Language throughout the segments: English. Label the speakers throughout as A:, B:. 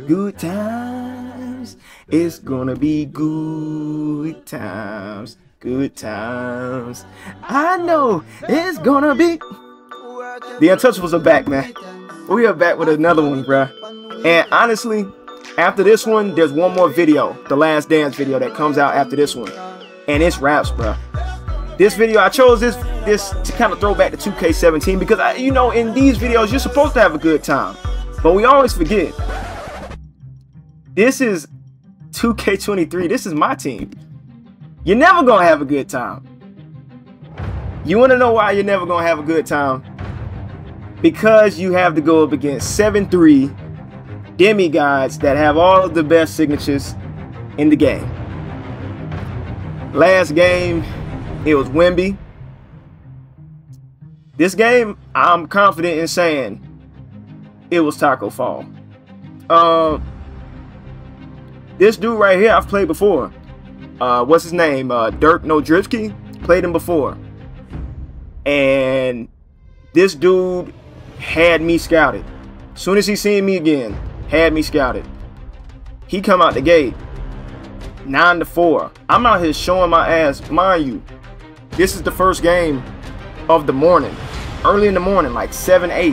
A: Good times. It's gonna be good times. Good times. I know it's gonna be. The Untouchables are back, man. We are back with another one, bruh. And honestly, after this one, there's one more video, the Last Dance video that comes out after this one. And it's raps, bruh. This video, I chose this to kind of throw back to 2K17 because, you know, in these videos, you're supposed to have a good time. But we always forget. This is 2K23. This is my team. You're never going to have a good time. You want to know why you're never going to have a good time? Because you have to go up against 7-3 demigods that have all of the best signatures in the game. Last game, it was Wemby. This game, I'm confident in saying it was Taco Fall. This dude right here, I've played before. What's his name? Dirk Nowitzki. Played him before. And this dude had me scouted. As soon as he seen me again, had me scouted. He come out the gate 9-4. I'm out here showing my ass. Mind you, this is the first game of the morning. Early in the morning, like 7-8.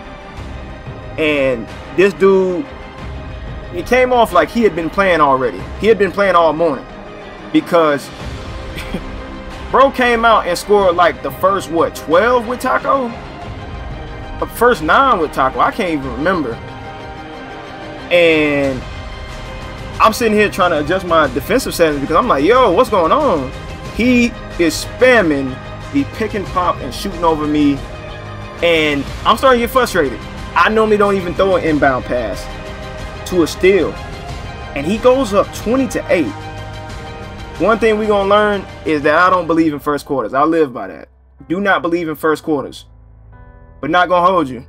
A: And this dude, he came off like he had been playing already. He had been playing all morning. Because bro came out and scored like the first, what, 12 with Taco? The first 9 with Taco. I can't even remember. And I'm sitting here trying to adjust my defensive settings because I'm like, yo, what's going on? He is spamming the pick and pop and shooting over me. And I'm starting to get frustrated. I normally don't even throw an inbound pass to a steal. And he goes up 20-8. One thing we're going to learn is that I don't believe in first quarters. I live by that. Do not believe in first quarters. But not going to hold you.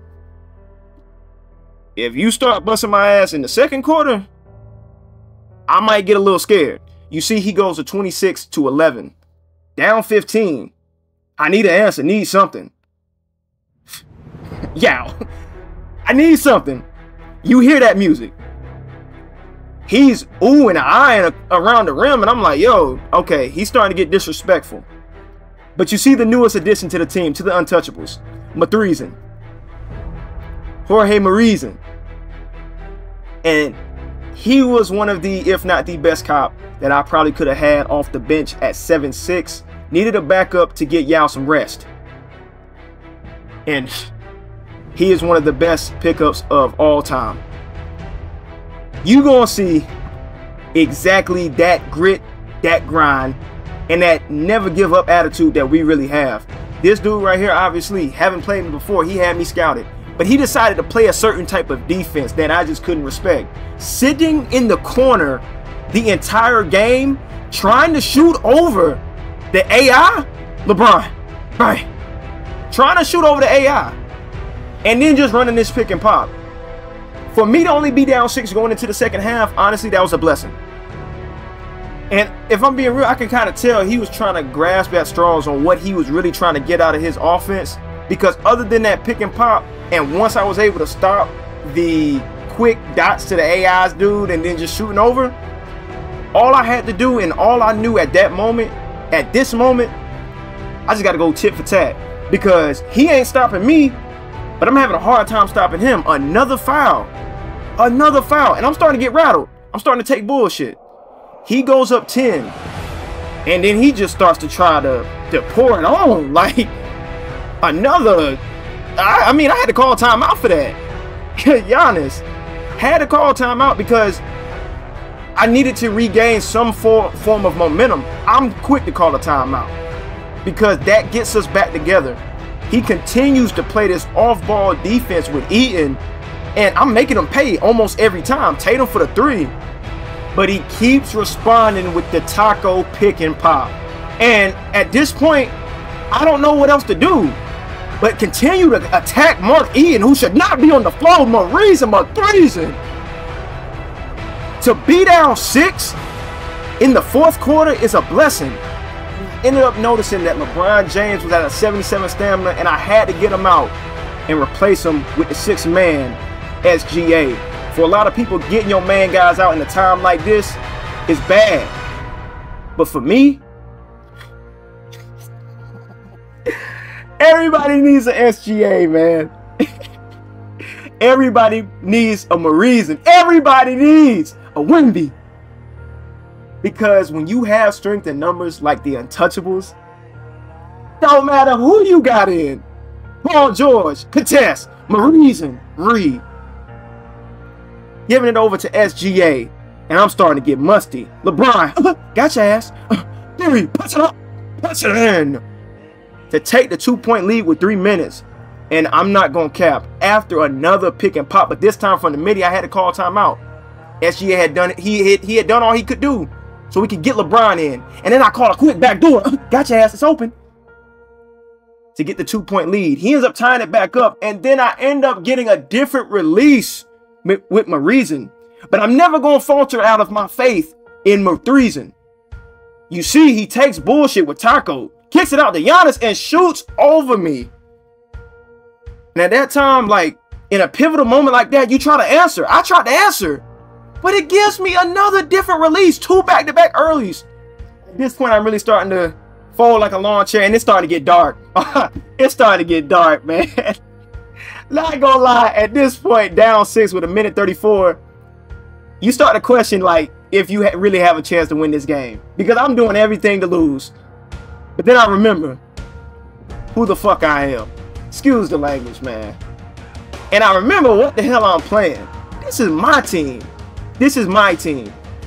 A: If you start busting my ass in the second quarter, I might get a little scared. You see, he goes to 26-11. Down 15. I need an answer. Need something. Yow. I need something. You hear that music. He's oohing and eyeing around the rim, and I'm like, yo, okay, he's starting to get disrespectful. But you see the newest addition to the team, to the Untouchables, Myteam. Jorge Myteam. And he was one of the, if not the best cop that I probably could have had off the bench at 7'6". Needed a backup to get Yao some rest. And he is one of the best pickups of all time. You gonna see exactly that grit, that grind, and that never give up attitude that we really have. This dude right here, obviously, haven't played me before. He had me scouted. But he decided to play a certain type of defense that I just couldn't respect. Sitting in the corner the entire game, trying to shoot over the AI, LeBron, right? Trying to shoot over the AI, and then just running this pick and pop. For me to only be down 6 going into the second half, honestly, that was a blessing. And if I'm being real, I can kind of tell he was trying to grasp at straws on what he was really trying to get out of his offense. Because other than that pick and pop, and once I was able to stop the quick dots to the AI's dude and then just shooting over, all I had to do and all I knew at that moment, at this moment, I just got to go tit for tat. Because he ain't stopping me, but I'm having a hard time stopping him. Another foul. Another foul. And I'm starting to get rattled. I'm starting to take bullshit. He goes up 10. And then he just starts to try to pour it on. Like, another. I mean, I had to call timeout for that. Giannis had to call timeout because I needed to regain some form of momentum. I'm quick to call a timeout because that gets us back together. He continues to play this off-ball defense with Eaton, and I'm making him pay almost every time. Tatum for the 3, but he keeps responding with the Taco pick and pop. And at this point, I don't know what else to do but continue to attack Mark Eaton, who should not be on the floor. Myteam. To be down 6 in the fourth quarter is a blessing. Ended up noticing that LeBron James was at a 77 stamina, and I had to get him out and replace him with the 6-man SGA For a lot of people, getting your main guys out in a time like this is bad. But for me, everybody needs an SGA, man. Everybody needs a Myteam. Everybody needs a Wemby. Because when you have strength in numbers like the Untouchables, don't matter who you got in. Paul George, contest, Myteam, Reed. Giving it over to SGA. And I'm starting to get musty. LeBron, got your ass. Theory, punch it up. Punch it in. To take the 2-point lead with 3 minutes. And I'm not going to cap. After another pick and pop, but this time from the midi, I had to call timeout. SGA had done it. He had done all he could do. So we could get LeBron in. And then I called a quick back door. Got your ass, it's open. To get the 2-point lead. He ends up tying it back up. And then I end up getting a different release with Myteam. But I'm never going to falter out of my faith in Myteam. You see, he takes bullshit with Taco. Kicks it out to Giannis and shoots over me. And at that time, like, in a pivotal moment like that, you try to answer. I tried to answer. But it gives me another different release. 2 back-to-back earlies. At this point, I'm really starting to fold like a lawn chair. And it's starting to get dark. It's starting to get dark, man. Not gonna lie. At this point, down 6 with 1:34. You start to question, like, if you really have a chance to win this game. Because I'm doing everything to lose. But then I remember who the fuck I am. Excuse the language, man. And I remember what the hell I'm playing. This is my team. This is my team.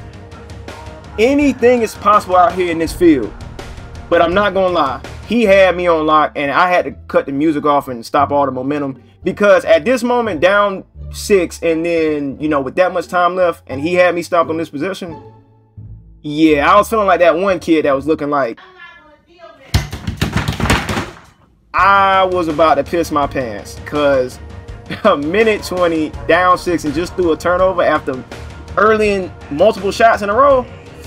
A: Anything is possible out here in this field. But I'm not gonna lie. He had me on lock, and I had to cut the music off and stop all the momentum. Because at this moment, down 6, and then, you know, with that much time left, and he had me stopped on this position. Yeah, I was feeling like that one kid that was looking like I was about to piss my pants. Because a minute 20, down 6, and just threw a turnover after early in multiple shots in a row.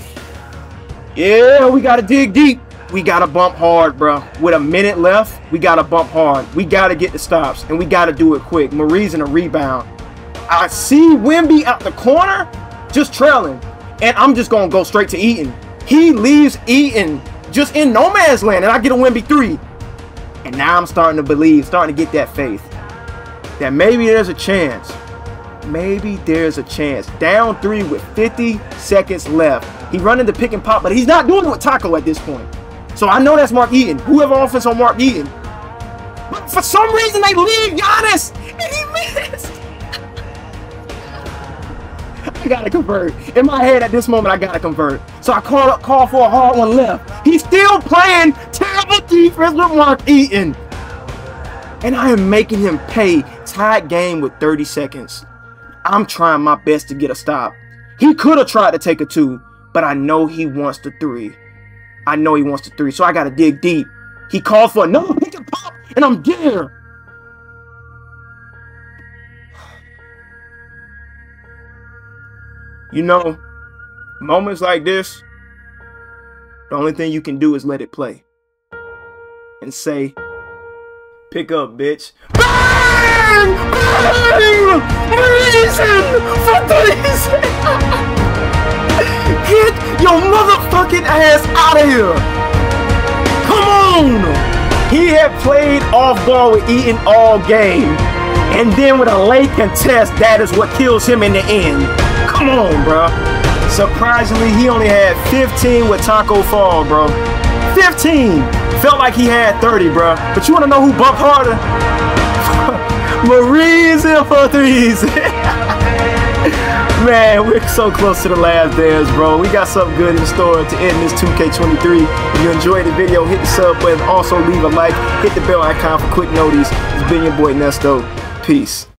A: Yeah, we got to dig deep. We got to bump hard, bro. With a minute left, we got to bump hard. We got to get the stops, and we got to do it quick. Myteam a rebound. I see Wemby out the corner, just trailing. And I'm just going to go straight to Eaton. He leaves Eaton just in no man's land, and I get a Wemby 3. And now I'm starting to believe, starting to get that faith. That maybe there's a chance. Maybe there's a chance. Down 3 with 50 seconds left. He running the pick and pop, but he's not doing it with Taco at this point. So I know that's Mark Eaton. Whoever offense on Mark Eaton. But for some reason they leave Giannis. And he missed. I gotta convert. In my head at this moment, I gotta convert. So I call for a hard one left. He's still playing terrible defense with Mark Eaton. And I am making him pay. Tied game with 30 seconds. I'm trying my best to get a stop. He could have tried to take a 2, but I know he wants the 3. I know he wants the 3, so I gotta dig deep. He called for another pick and pop, and I'm there. You know, moments like this, the only thing you can do is let it play. And say, pick up, bitch. Bang! Bang! Reason for reason! Get your motherfucking ass out of here! Come on! He had played off ball with Eaton all game. And then with a late contest, that is what kills him in the end. Come on, bro. Surprisingly, he only had 15 with Taco Fall, bro. 15! Felt like he had 30, bro. But you want to know who bumped harder? Myteam for 3s. Man, we're so close to the last dance, bro. We got something good in store to end this 2K23. If you enjoyed the video, hit the sub button. Also, leave a like. Hit the bell icon for quick notice. It's been your boy Nesto. Peace.